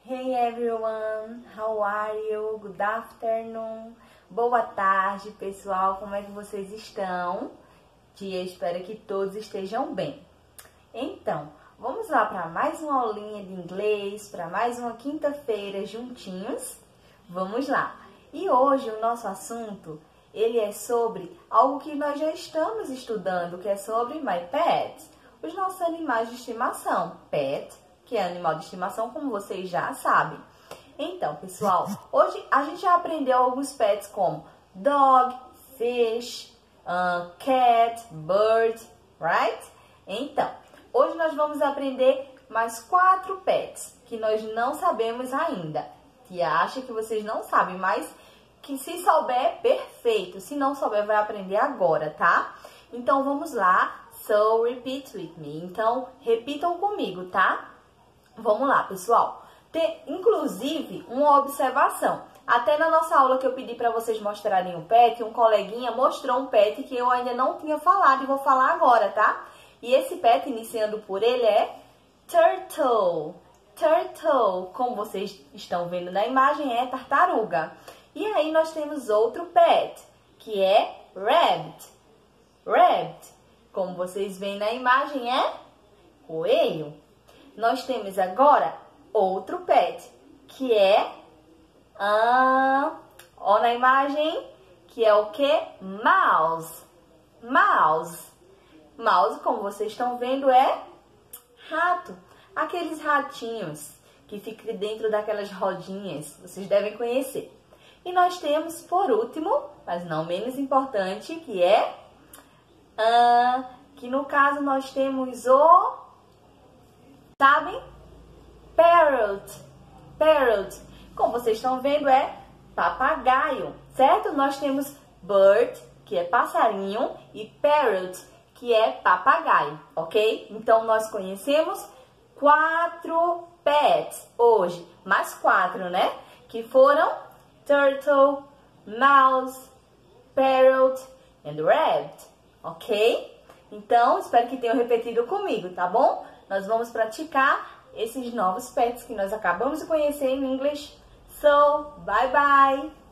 Hey everyone, how are you? Good afternoon. Boa tarde, pessoal. Como é que vocês estão? Espero que todos estejam bem. Então, vamos lá para mais uma aulinha de inglês, para mais uma quinta-feira juntinhos. Vamos lá. E hoje o nosso assunto, ele é sobre algo que nós já estamos estudando, que é sobre my pets, os nossos animais de estimação. Pet, que é animal de estimação, como vocês já sabem. Então, pessoal, hoje a gente já aprendeu alguns pets como dog, fish, cat, bird, right? Então, hoje nós vamos aprender mais 4 pets que nós não sabemos ainda. Que acha que vocês não sabem, mas que se souber, perfeito. Se não souber, vai aprender agora, tá? Então, vamos lá. So, repeat with me. Então, repitam comigo, tá? Vamos lá, pessoal. Tem, inclusive, uma observação. Até na nossa aula que eu pedi para vocês mostrarem o pet, um coleguinha mostrou um pet que eu ainda não tinha falado e vou falar agora, tá? E esse pet, iniciando por ele, é turtle. Turtle, como vocês estão vendo na imagem, é tartaruga. E aí nós temos outro pet, que é rabbit. Rabbit, como vocês veem na imagem, é coelho. Nós temos agora outro pet, que é, ó na imagem, que é o que? Mouse. Mouse. Mouse, como vocês estão vendo, é rato. Aqueles ratinhos que ficam dentro daquelas rodinhas, vocês devem conhecer. E nós temos, por último, mas não menos importante, que é, que no caso nós temos o, sabem? Parrot. Parrot. Como vocês estão vendo, é papagaio, certo? Nós temos bird, que é passarinho, e parrot, que é papagaio, ok? Então, nós conhecemos 4 pets hoje, mais 4, né? Que foram turtle, mouse, parrot and rabbit, ok? Então, espero que tenham repetido comigo, tá bom? Nós vamos praticar esses novos pets que nós acabamos de conhecer em inglês. So, bye bye!